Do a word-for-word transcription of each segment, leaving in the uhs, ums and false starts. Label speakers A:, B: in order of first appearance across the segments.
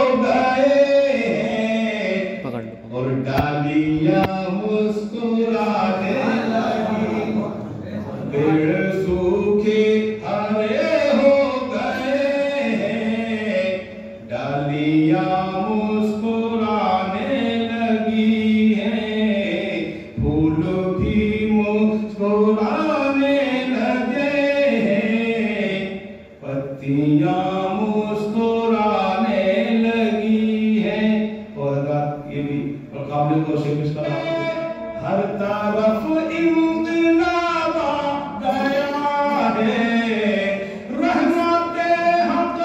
A: गए और डालियां मुस्कुराने लगी। पेड़ सूखे हरे हो गए, डालियां मुस्कुराने लगी हैं, फूल भी मुस्कुराने लगे हैं, पत्तियां मुस्कुराने लगी हैं। और ये भी काबिल को से कुछ करा, हर तरफ इम्तिनाब आ गया है, रहमते हक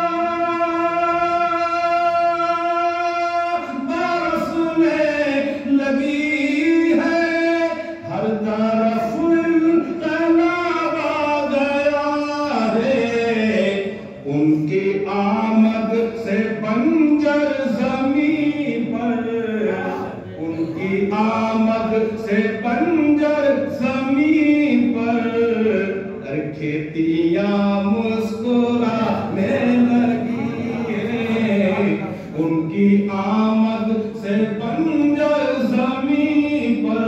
A: बरसने लगी है, हर तरफ इम्तिनाब आ गया है। उनकी आमद से बंजर ज़मीन पर, उनकी आमद से बंजर ज़मीन पर, खेतियां मुस्कुराने लगी हैं। उनकी आमद से बंजर ज़मीन पर,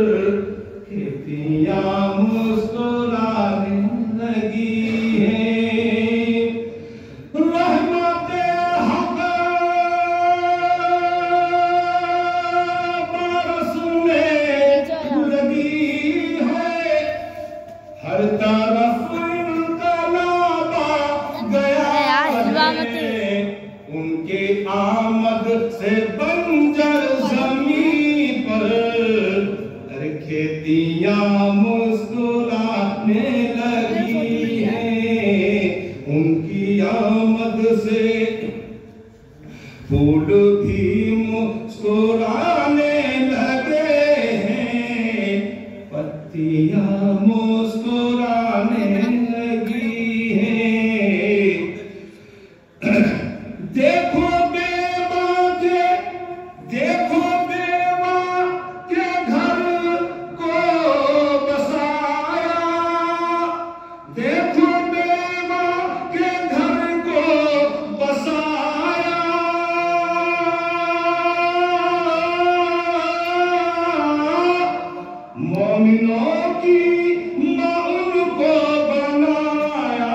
A: खेतियां मुस्कुराने लगी हैं। रहमते हक बरसने लगी है, हर तरफ इनकलाब आ गया है। उनके आमद से बंजर ज़मीन पर, खेतियां मुस्कुराने लगी हैं। उनकी आमद से फूल भी मुस्कुराने लगे हैं, पत्तियां मुस्कुराने लगी हैं। देखो बेवा के, देखो बेवा के घर को बसाया, देखो बेवा के घर को बसाया, मोमिनों की माँ उनको बनाया।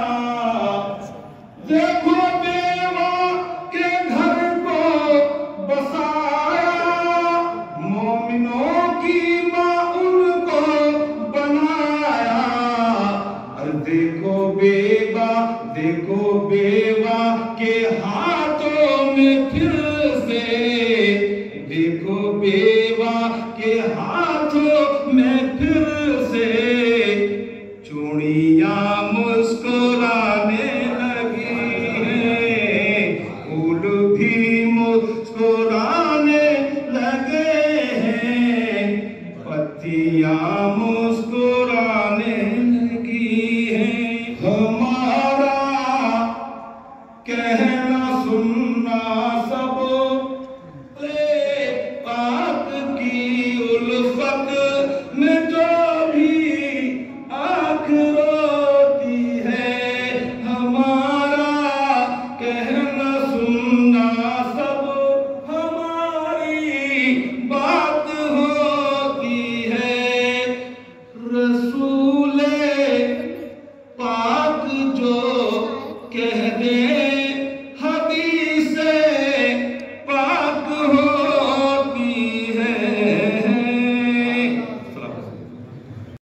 A: देखो बेवा के घर को बसाया, मोमिनों की माँ उनको बनाया। और देखो बेवा, देखो बेवा के हाथों में फिर से, देखो बेवा